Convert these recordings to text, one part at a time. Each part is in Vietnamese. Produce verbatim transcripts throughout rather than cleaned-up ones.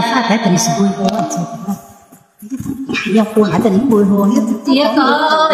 phát thấy tình sự vui hồ anh chị do cô hãy tình vui hồ nhất chia có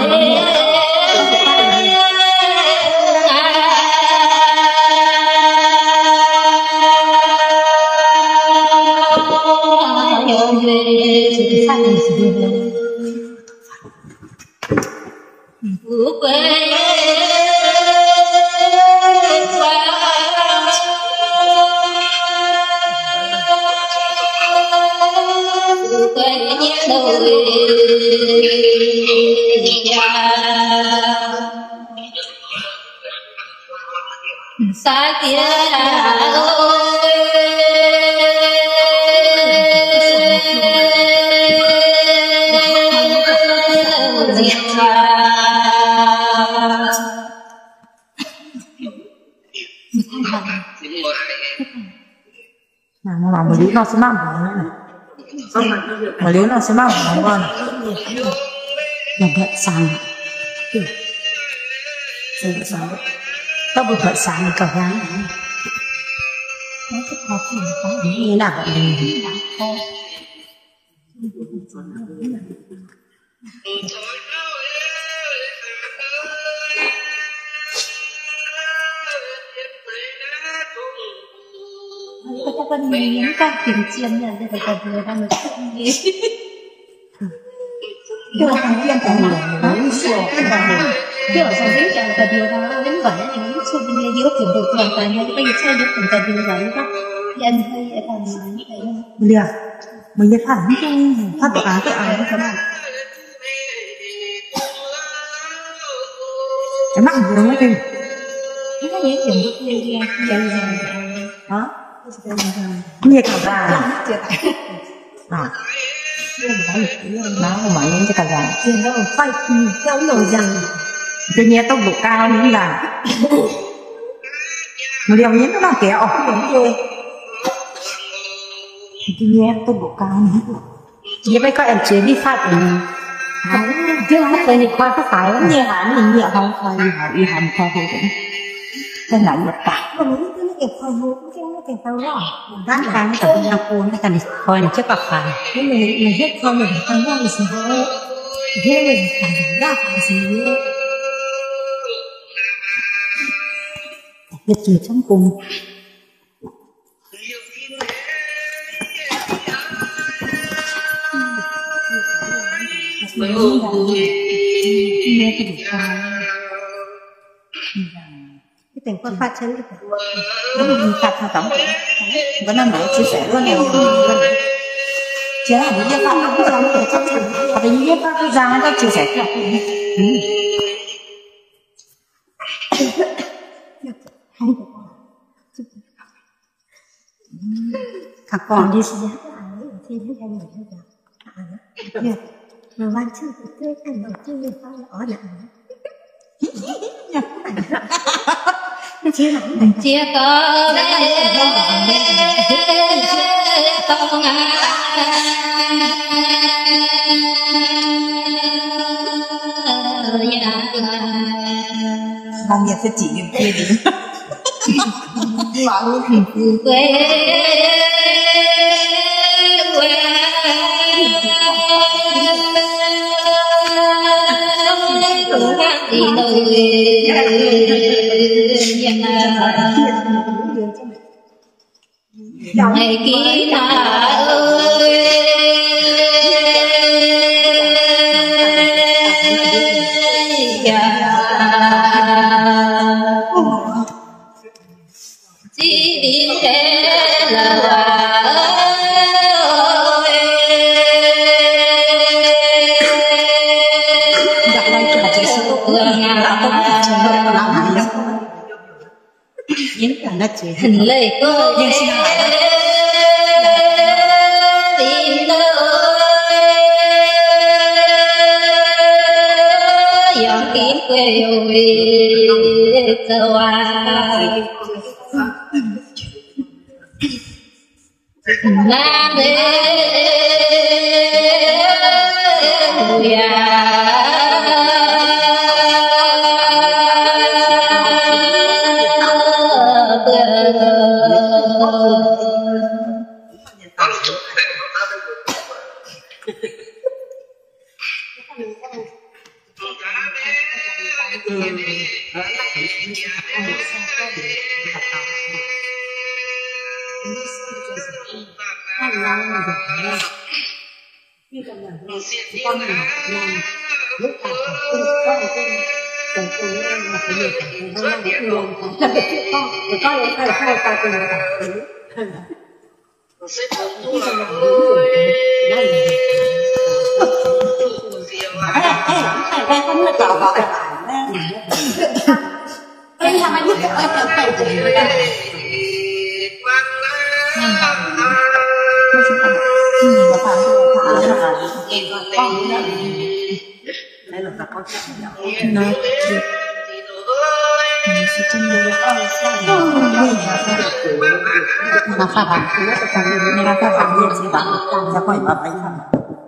sa kia mà mà lý nó sẽ mang mà lý nó sẽ mang đúng không là bận sáng rồi bận sáng có một bận sáng cả gắng nó rất khó khăn có như nào vậy mình đã khó có chắc con những các tình chiên này để phải vừa đang nói chuyện gì kiểu thằng chiên thằng nào nói sửa kiểu thằng đấy chẳng phải điều đó đến vậy thì nó xung quanh giữa kiểu đồ toàn toàn nhau bây giờ chơi được từng cái điều vậy đó thì anh thấy em còn nói như vậy không được mình phải phản không phát được á cái áo thế nào cái mắt gì đúng không nó như kiểu một cái gì dần dần đó như cả gà à nó không phải những cái cả gà tiền đâu phải kéo nồi dần tôi nghe tốc độ cao như là một điều nhấn nó là kéo tôi nghe tốc độ cao nữa như vậy các em chế đi phát chứ không phải đi qua có phải lắm như hả mình nhẹ không phải đi học đi học khoa học cái này là cả cái khoa học cái tao đó bán hàng từ nhà cô nó thành coi là chất bạc phải cái mình mình hết con mình tăng ra thì sao thế mình phải ra phải gì việc gì trong cùng nghe cái điều cao cái tình quan phát chân cái phát thao tổng vẫn đang nói chia sẻ luôn nhiều chứ là những cái phát nó cũng giống như trong hoặc là những cái phát cái ra nó chia sẻ cho các con đi xem thì nó ra nhiều hơn mà ban trước tôi ăn đầu tiên là phải ở lại chia lắm chia có tông làm việc cho chị kia đi bảo quê thì đời ngày kỹ ta ơi chỉ đi thế là hình lệ cô nhưng xin hỏi tin ơi dòng kín quê ơi sâu à nam đê con mình làm lúc nào cũng có một cái cần cùng nhau là phải được nó là một người là cái chuyện con rồi con lại phải hai ta cùng là khi mà làm đúng rồi đây này đây không là trò gọi đây là mà giúp cho em phải phải người ta mà phạm tội là em con đây là con nó mà phạm phải người ta phạm việc gì bạn sẽ phải mà phải phạm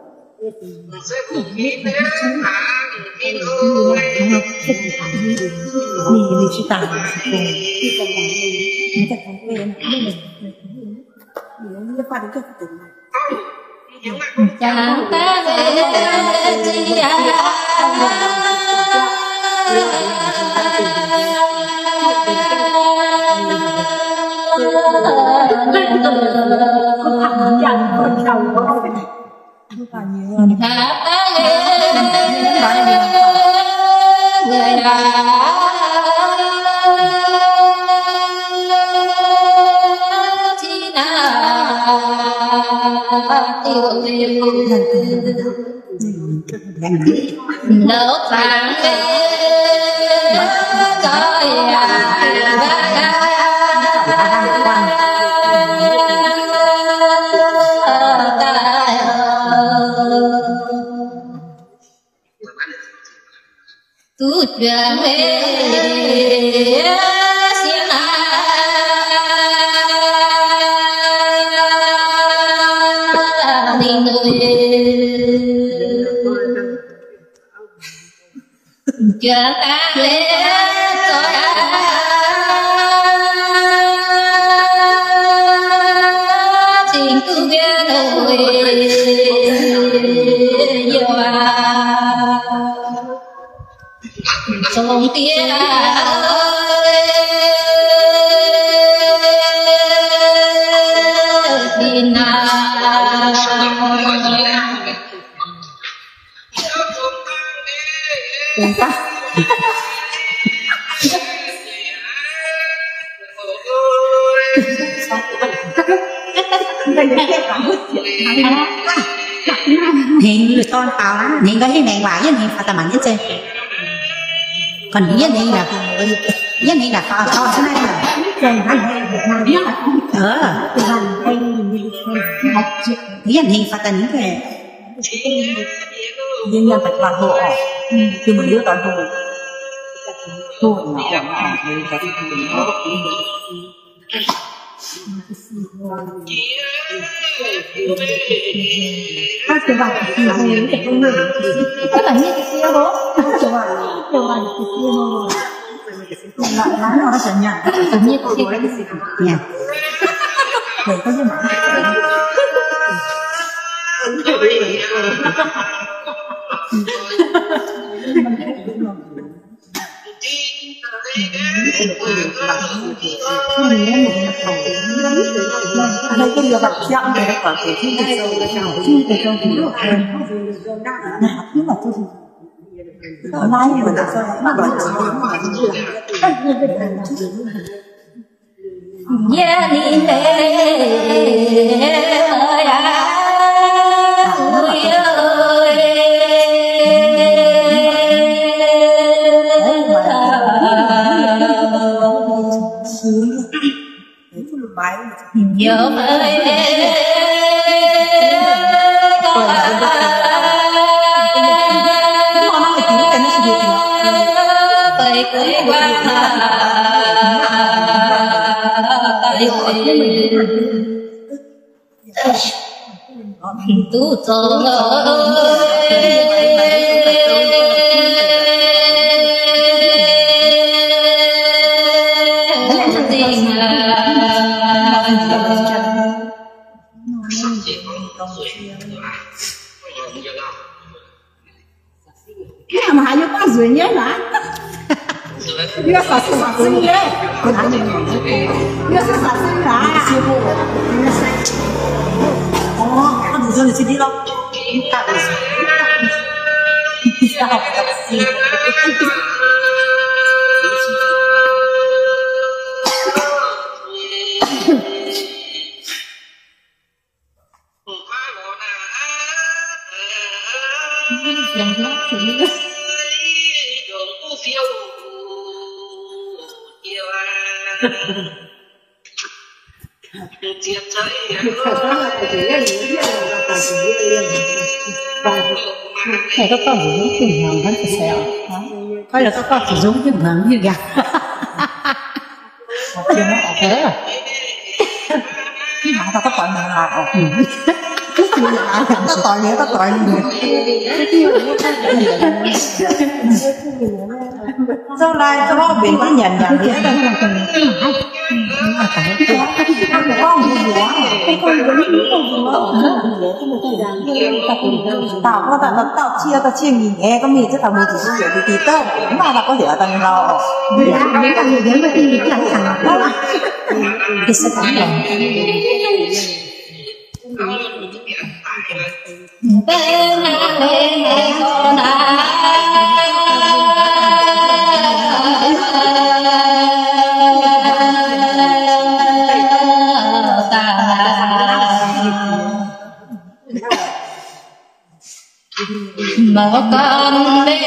mình mình chỉ tạm khi còn bạn mình mình sẽ không quên mình mình liên quan đến cái tình này chẳng ta về chi à người nấu vàng coi tu chuyện chưa ta lẽ tôi tình cứ biết đời yêu trong tiếng thì nào chúng ta hiện người con tao hiện có cái này bài với hiện phải tầm ảnh chứ còn những cái này là cái này là tao tao thế này là ờ cái này phải tầm những cái nhưng nhân vật toàn bộ khi mình đưa toàn bộ thôi nó nhỏ thì có thể mình có các cái bạn thì là những cái công người tất cả những cái kia đó các bạn các bạn cái kia nó lại nói nó sẽ nhận như cái kia nha để có cái mảng đây cái điều bật chậm để nó thể thi được sâu là sao chung để cho chúng được nhưng mà tôi ở đây mà đã sao nó gọi nhà đi về ơi à ơi nhớ ơi tay cưới qua tay tu cho cái mà hai đứa có dưới nhé mà Biết là sự sản sinh đấy. Còn ăn mình biết sự sản sinh là siêu phụ. Ồ, con thử rồi thì đi đâu? Tạo được. Sao học tập gì? Đừng có xử lý. Thầy có con sử dụng trường hợp vẫn phải xẻo. Hay là các con sử dụng trường hợp như vậy. Chưa nó ở thế à? Cái hả tao có tội mình là có tội nghĩa có tội sao lại cho nó biển có nhận nhận nghĩa đâu con gì quá tao có tao tao chia tao chia nghìn nghe có mình chứ tao mua chỉ số thì tí tao mà là có thể tao lo những cái người đến với đi chẳng thằng đó thì sẽ cảm động bên bên con mở con đi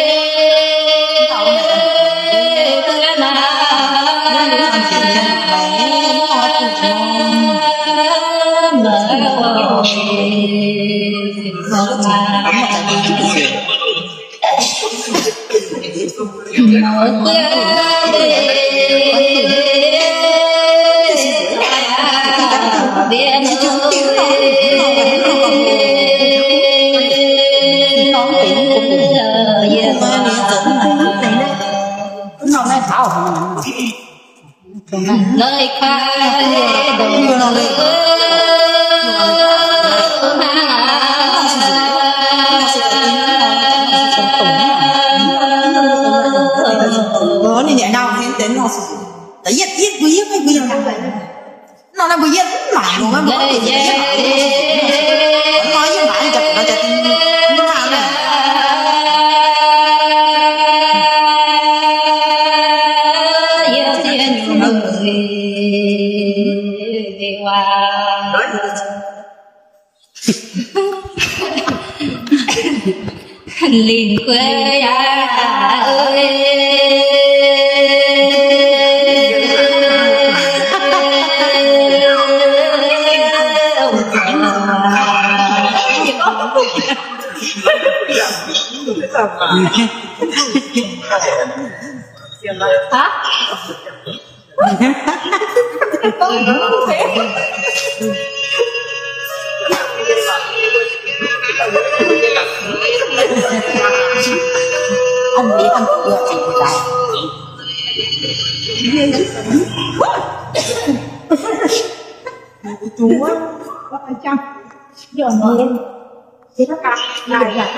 lời khai đồ bữa này nhẹ đâu hiện tính nó tại giết giết cứ giết hay bây giờ nó là bây giờ mà luôn á bữa thì giết nói với bạn chặt nó chặt nó nào này liền quê à ơi hả? anh nghĩ anh vừa chỉ lại chú á có phải chăng giờ nhiên thế đó cả này là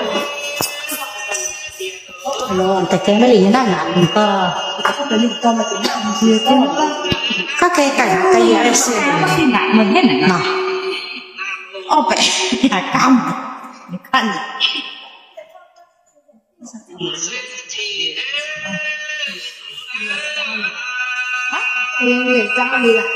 hello tại cái này nó nặng mình cơ có cái gì cơ mà chúng ta chưa có các cây cảnh cây gì em xem nặng mình hết này nè ô bẹ là cam để khăn người ta đi là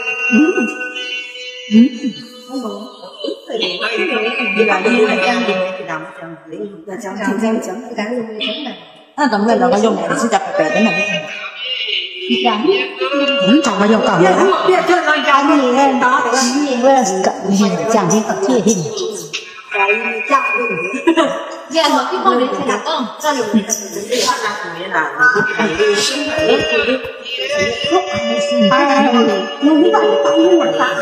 như là như là trang gì thì làm chẳng lý là chẳng chẳng chẳng chẳng cái này nó tổng lên là có dùng này sẽ chặt bẻ cái này chẳng chẳng bao giờ cả rồi biết chưa nói chẳng gì lên đó gì lên chẳng gì cả chia hình cái chẳng giờ một cái con đấy sẽ đặt không cho dùng cái gì là nó như vậy tao muốn là sao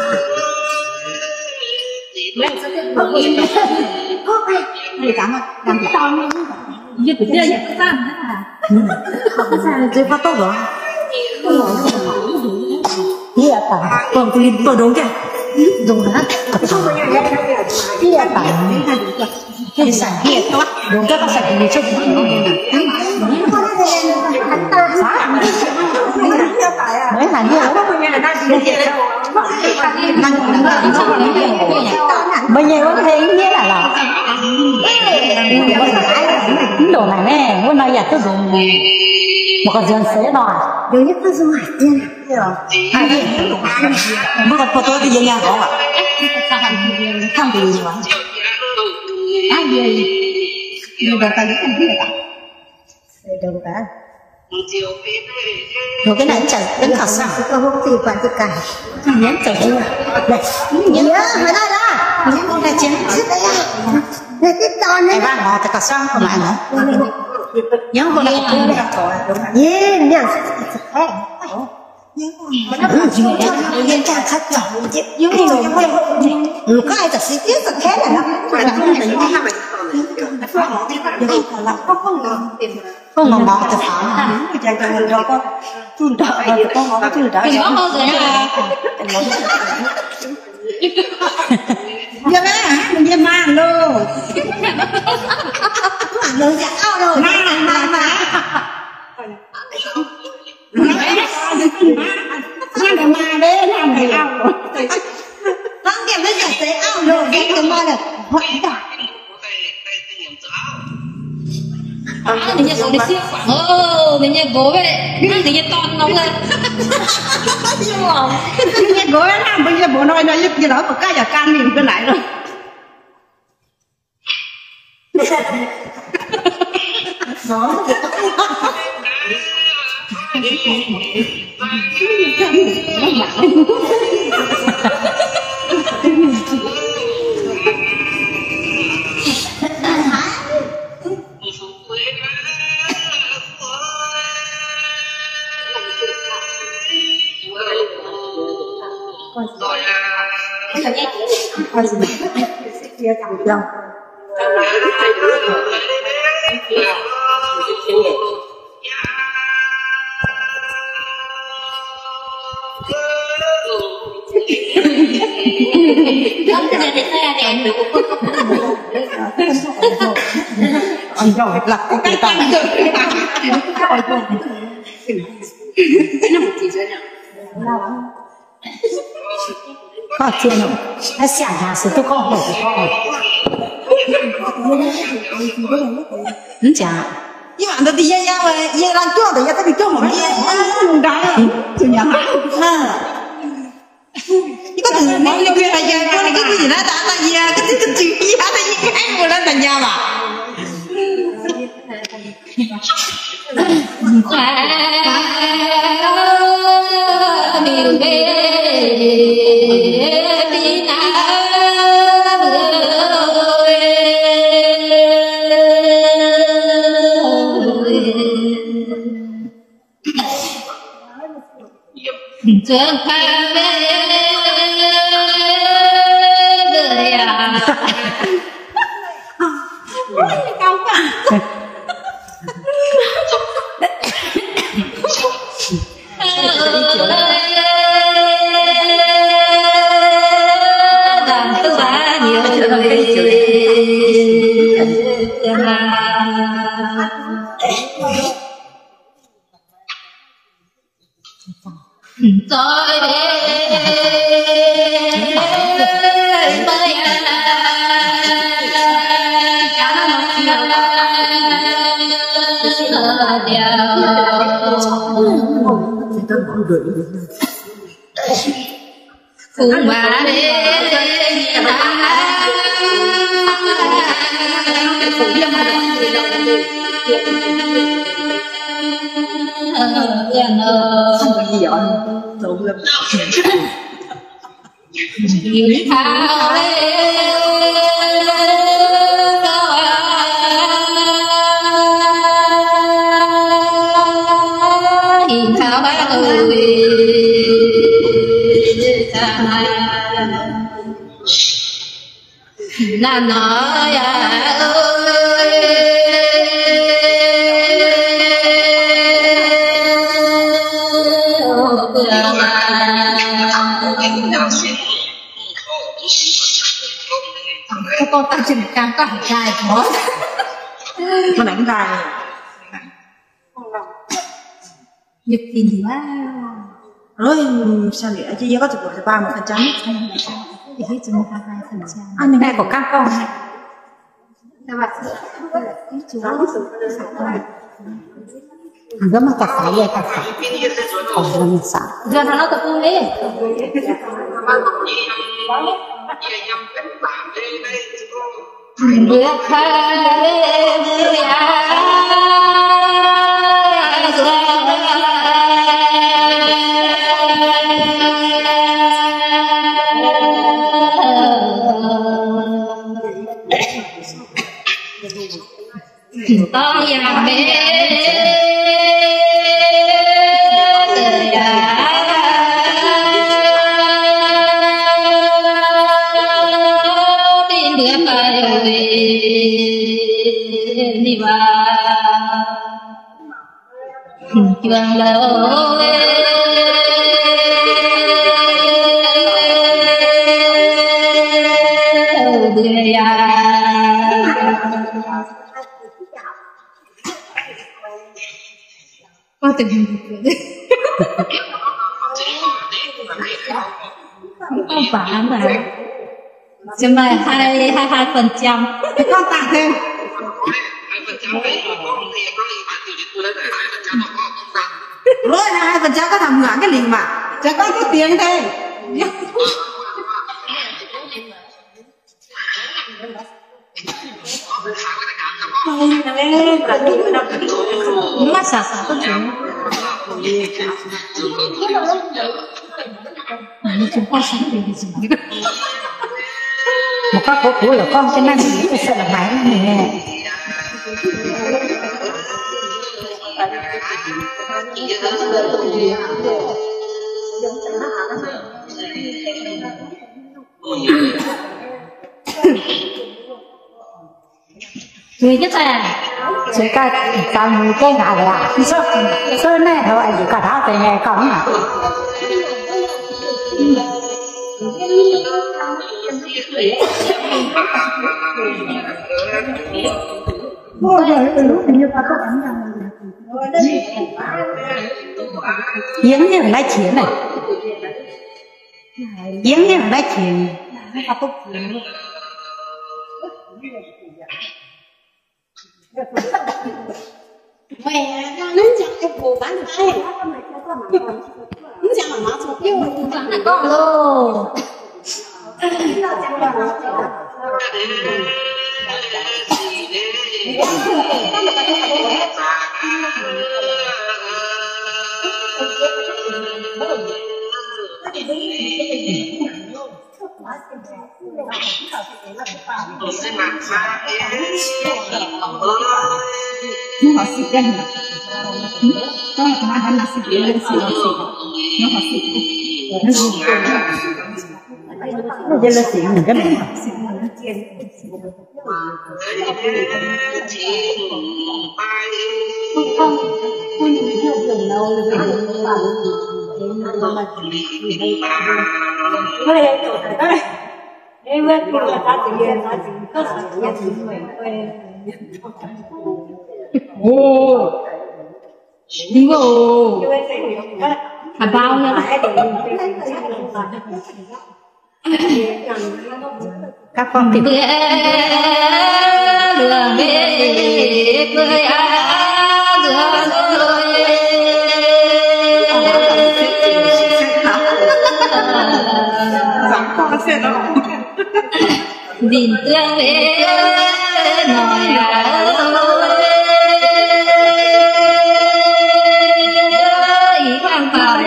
mẹ sẽ tiếp tục đi này cảm ơn làm tao như vậy giờ bây giờ cái fan thế là không sao chơi phát tốt rồi đi à tao còn tôi tôi đúng kìa dùng hết đi à tao cái sản kia tốt đúng cái có sản gì cho chúng nó là như là bây giờ có thấy như là là đồ này nè hôm nay giờ tôi dùng một con dân xế rồi rồi nhất tôi dùng hạt tiền bữa còn tôi thì dân nhà có ạ thằng gì mà ai gì nhiều đồ tài cái gì vậy đồ cả rồi cái này chẳng đến thật sao có hút thì quản thì cả nhắn chẳng đấy nhớ ở đây đó nhớ con này chén chết đấy à này cái to này ba ngọt thì cả sao không lại nữa nhớ con này cũng được rồi yeah nhớ Yên cha khách chồng chứ nhớ đi rồi có ai thật sự tiếc thật thế này lắm không ngọn ngọt thì phải rồi con chun đợi rồi con ngọt chun đợi mình có bao giờ là giờ bé hả mình giờ mang luôn rồi dạ ao rồi mang mang mang mang cái mà đấy làm cái ao rồi mang cái bây giờ sẽ ao rồi cái cái mà là hoại cả mình nhận được siêu ờ mình nhận gối vậy mình nhận toàn nóng rồi mình nhận gối làm bây giờ bố nói nói cái đó một cái là can mình cái lại rồi nó kia cầm lòng anh rồi lật cái cái tay có chuyện rồi nó xả nhà sự tôi có hổ của con ừ chả nhưng mà tôi đi ra ra mà ra làm chỗ thì ra tới bị chỗ mà dùng đá chủ nhà ha có từ mấy cái kia là giờ cái cái gì đó ta ta gì cái cái cái gì gì đó là những cái của nó thành nhà mà điều về đi na trường pha về đời à cao quá làm tôi quá nhiều người tôi cùng bà đến không gì vậy trộn lắm hiền thảo hiền thảo ba người là nói ơi các con ta chừng càng có hàng trai đó con đánh trai nhật tiền thì quá rồi sao lẽ chứ giờ có chụp được ba một phần trăm thì hết chúng ta hai phần trăm anh này của các con này các bạn chú rất mà cắt sải vậy cắt sải còn làm sao giờ nó tập trung đi bước to nhà bé bên bữa phải đi vào trường lâu bữa có tình hình không phải mà chứ mà hai hai hai phần trăm con tặng thêm rồi là hai phần trăm có thằng ngưỡng cái liền mà cho con có tiền thêm mắt xả xả có chuyện nhưng chúng con sống thì gì một các cô cũ là con cái năng gì phải sợ là máy này nè người nhất là chỉ cả trong cái ngày là sơ này thôi anh chỉ cả đó thì nghe cổng à yếm như nói chuyện này yếm như nói chuyện mẹ nó chẳng cái bộ bán được ai nó chẳng là nó chụp yêu bán là con luôn họ xịt đây nè có là các bạn là xịt đây xịt xịt nó họ xịt nó dùng nó giờ là xịt mình cái này không không không nhiều lần đâu rồi cái này cái này em biết là ta tự nhiên ta chỉ có sự nhận thức mình thôi ồ đi vô thả bao nha các con thì bữa đường về bữa á đường ơi dám con xe đó nhìn tương về nói ơi càng phải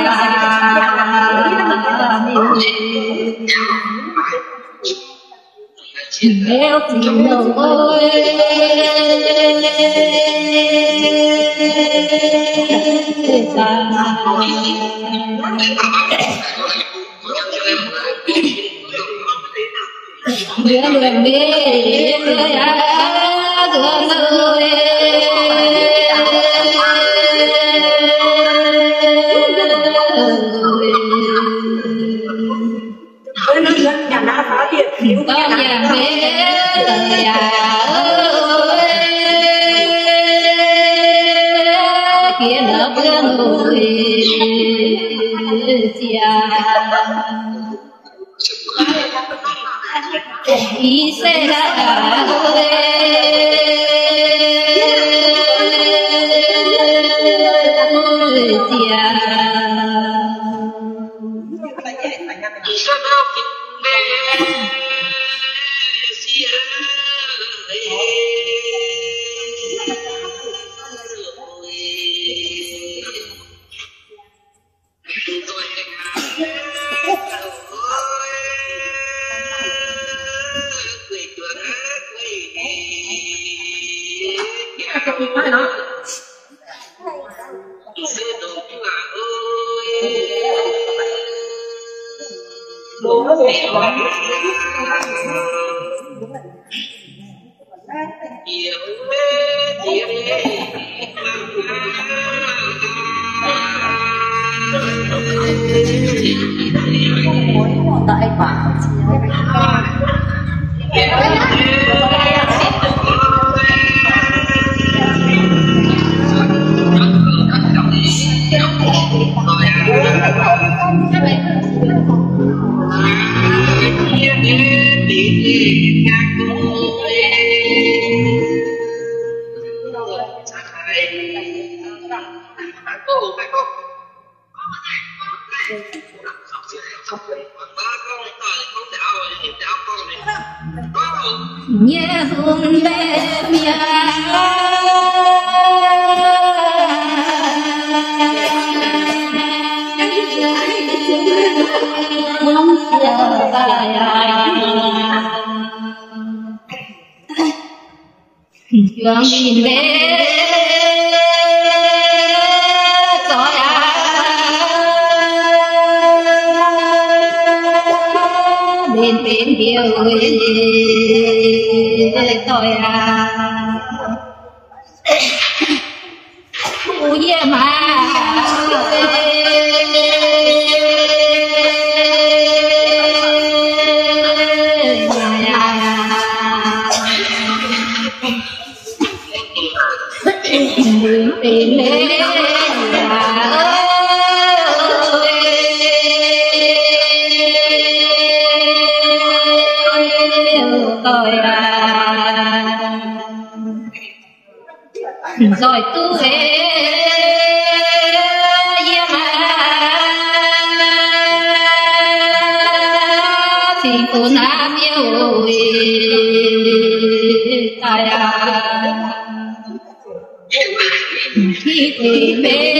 nếu tình đầu ơi đưa đường đi đưa á đưa ơi nhà nó phá điện thiếu con nhà bé nhà ơi kia lớp người chia ý sẽ đã Nói nó tại bản nhớ hương đẹp nhà muốn chờ ta Young in bed, so bên bên điều tôi à, ui mà tìm đến tôi à rồi tôi thì cô nam yêu ta khi tìm bên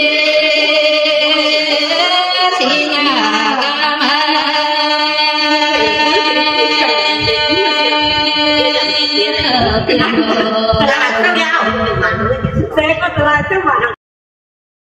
thì nhà sẽ có tương lai trước mà